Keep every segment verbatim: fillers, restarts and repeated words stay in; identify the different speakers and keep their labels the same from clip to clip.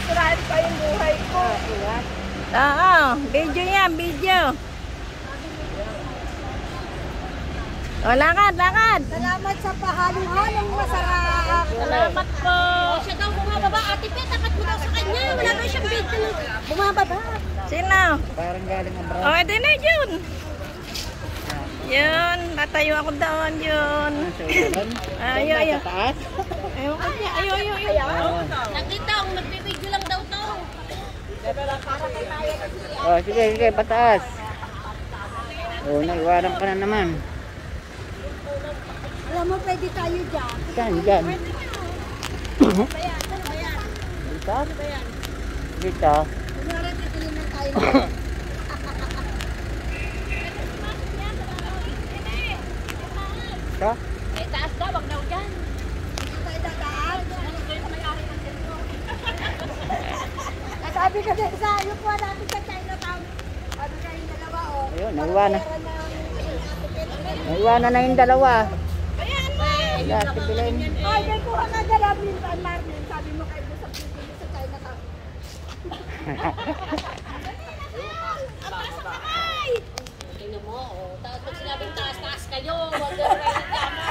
Speaker 1: sirain pa yung buhay ko.
Speaker 2: Oo, video yan, video. O, lakad, lakad.
Speaker 1: Salamat sa pahalong-halong masarap.
Speaker 2: Salamat po.
Speaker 1: Siya daw bumababa. Ate Pet, tapat mo daw sa kanya. Wala daw siyang video. Bumababa.
Speaker 2: Sino?
Speaker 3: Parang galing ang bra.
Speaker 2: O, ito na yun. Yun, natayo ako doon, yun. Ayaw, ayaw.
Speaker 3: Taas?
Speaker 2: Ayaw ko niya, ayaw, ayaw, ayaw.
Speaker 1: Nakita, ang magbibideo lang daw to.
Speaker 3: Oh, sige, sige, pataas. Oh, naiwanan ka na naman.
Speaker 1: Alam mo, pwede tayo dyan.
Speaker 3: Saan, dyan?
Speaker 1: Ano ba yan? Ano ba yan?
Speaker 3: Dito?
Speaker 1: Ano ba yan?
Speaker 3: Dito?
Speaker 1: Kunyari, titilinan tayo.
Speaker 3: Ito?
Speaker 1: Eh, taas daw, wag daw dyan. Dito tayo dadaan. Ano kayo na may-ari ng dito? Sabi ka din sa ayun po natin sa Chinatown. Sabi ka yung dalawa, oh.
Speaker 3: Ayun, naiwanan. Naiwanan na yung dalawa.
Speaker 1: Ayan mo!
Speaker 3: Wala, tibilin.
Speaker 1: Ay, may kuha ka dyan, Marlene. Marlene, sabi mo kayo sa pipili sa Chinatown. Ang taas ang kamay! Tingnan mo, oh. Tapos pag sinabing taas-taas kayo, wag na rin mo.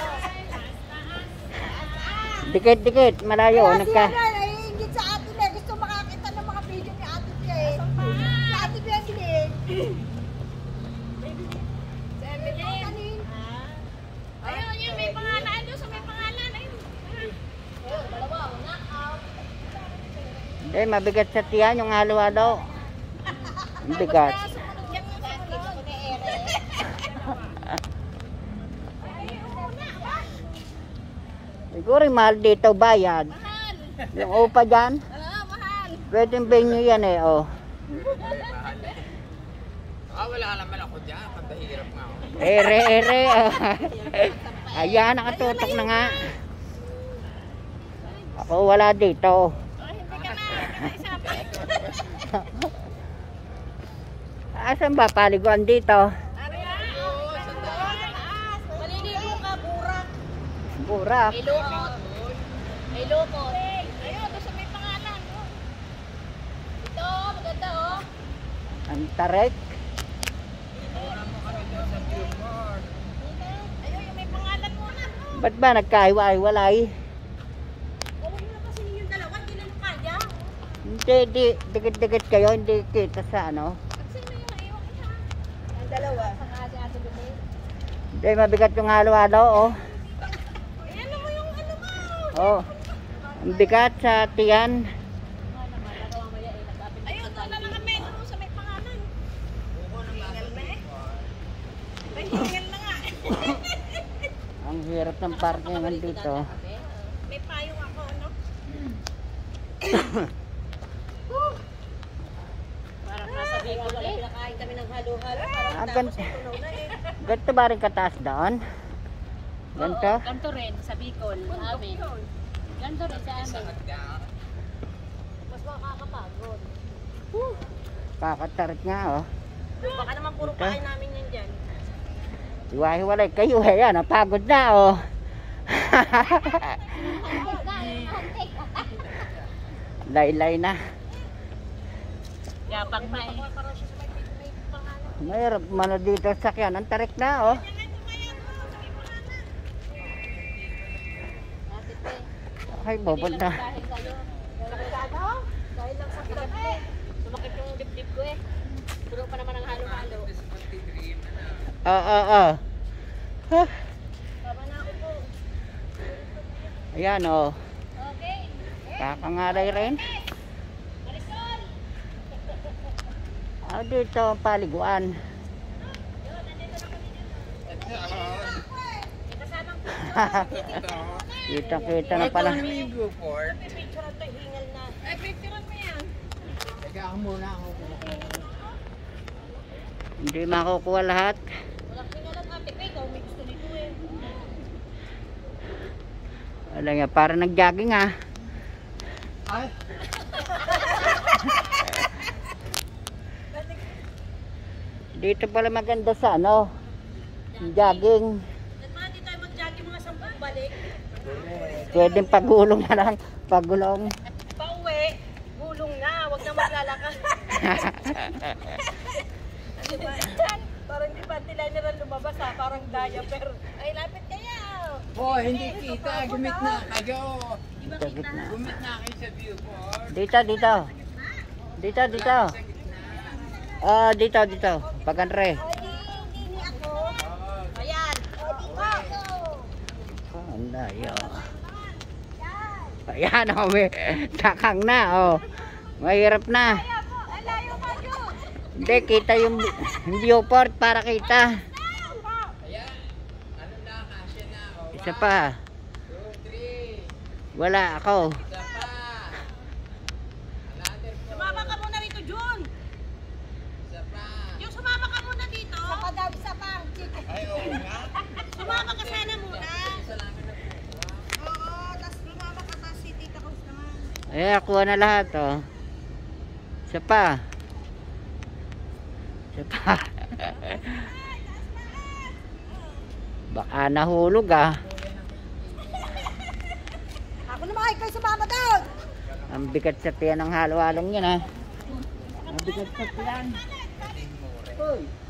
Speaker 3: Dikit, dikit, malayo.
Speaker 1: Kaya
Speaker 3: Nagka...
Speaker 1: siya na, naiingit sa Ate Bea. Gusto makakita ng mga video ni Ate Bea. Si Ate Bea, Gilid. Ayun, yun, may pangalan doon sa may pangalan. Ayun. Ayun, dalawa, knockout.
Speaker 3: Hindi, mabigat sa tiyan yung halo-halo. Bigat. Siguro mahal dito bayad.
Speaker 1: Mahal.
Speaker 3: Yung upa dyan,
Speaker 1: Oo, mahal.
Speaker 3: pwedeng venue yan eh, oh.
Speaker 4: Ah, wala naman ako dyan. Pagkahirap nga ako.
Speaker 3: Ere, ere. Ayan, nakatutok na nga. Ako wala dito.
Speaker 1: Oh, hindi ka na. Isa pa.
Speaker 3: Asan ba paliguan dito?
Speaker 1: Maliligo ka, burak.
Speaker 3: Burak.
Speaker 1: May lumot. May lumot. Ayun, doon sa may pangalan. Oh. Ito, maganda oh.
Speaker 3: Ang tarik.
Speaker 1: Ayun, yung may pangalan mo na. Oh.
Speaker 3: Ba't ba nagkahiwa-hiwalay?
Speaker 1: Huwag mo na kasi yung dalawa, hindi na kaya.
Speaker 3: Hindi, di, dikit-dikit kayo, hindi kita sa ano.
Speaker 1: Sino yung naiwan isa? Ang dalawa. Sa kasi ate Bebe.
Speaker 3: Hindi, mabigat yung halo-halo, oh.
Speaker 1: Ayan mo yung ano mo.
Speaker 3: Oh. Ang bigat sa tiyan.
Speaker 1: Ayun, doon na lang kami. Doon sa may pangalan. Hingal na eh. May hingal na nga.
Speaker 3: Ang hirap ng parkingan dito.
Speaker 1: May payong ako, ano? Parang nasa Bicol, wala pinakain kami ng halo-halo. Parang
Speaker 3: Ah,
Speaker 1: tapos
Speaker 3: gan-
Speaker 1: tunaw na eh.
Speaker 3: ganito ba rin kataas doon? Ganito?
Speaker 5: Ganto rin sa Bicol, amin. Ganto rin sa amin.
Speaker 1: Mas makakapagod.
Speaker 3: Kakatarik nga, oh.
Speaker 1: Baka naman puro kain namin yan dyan.
Speaker 3: Hiwa-hiwalay kayo, eh. Yan, napagod na, oh. Laylay na.
Speaker 5: Yapang pa eh.
Speaker 1: Parang siya sa may may pangalan.
Speaker 3: Mayroon mano dito sa sakyan. Ang tarik na, oh. Ay, pupunta.
Speaker 1: Dahil kayo. Dahil sa ano? Dahil lang sa bigat.
Speaker 5: Sumakit yung dibdib ko eh. Puno pa naman ang halo-halo.
Speaker 3: Oo, oo, oo. Huh.
Speaker 1: Tama na ako po.
Speaker 3: Ayan, oh.
Speaker 1: Okay.
Speaker 3: Kakangalay rin.
Speaker 1: Marisol!
Speaker 3: Ah, dito, paliguan. Kita-kita na pala.
Speaker 4: Ligo, Ford.
Speaker 1: Picture ito, hingal na. Ay, picture mo yan.
Speaker 4: Teka ako muna ako.
Speaker 3: Hindi makukuha lahat.
Speaker 1: Walang hingalan ate ko, ikaw may gusto nito eh.
Speaker 3: Wala nga, para nag-jogging, ah.
Speaker 4: Ay,
Speaker 3: Dito pala maganda sa ano, jogging.
Speaker 1: At mga di tayo mag-jogging mga sampung balik.
Speaker 3: Pwedeng pagulong na lang, pagulong.
Speaker 1: Pauwi, gulong na, wag na maglalakad. Diba? Parang di pa nila lumabas ha, parang diaper. Ay, lapit kaya.
Speaker 4: Oh, hindi kita. Gumit na kayo.
Speaker 3: Sa gitna.
Speaker 4: Gumit na kayo sa viewport.
Speaker 3: Dito, dito. Dito, dito. Ah, dito, dito. Pag-andre.
Speaker 1: Ayan.
Speaker 3: Oh, ang layo. Ayan, oh, may takang na, oh. Mahirap na. Hindi, kita yung viewport para kita.
Speaker 4: Ayan. Ano na, kasya na. Oh,
Speaker 3: Isa pa.
Speaker 4: two, three.
Speaker 3: Wala ako.
Speaker 4: Isa pa. Another four.
Speaker 1: Sumama ka muna rito, Jun.
Speaker 4: Isa pa.
Speaker 1: Yung sumama ka muna dito. Sa pa daw, isa pa.
Speaker 4: Ay, oo nga.
Speaker 1: Sumama ka sana muna.
Speaker 4: Isa lang na
Speaker 1: Oo, tapos lumama ka tapos si Tita Cruz naman.
Speaker 3: Eh, kuha na lahat, oh. Isa pa. Isa pa. Baka nahulog, ah.
Speaker 1: Ako naman, ikaw sumama doon.
Speaker 3: Ang bigat sa tiyan ng halo-halong yan, ah. Ang bigat sa tiyan.
Speaker 4: Ating more.
Speaker 3: Uy.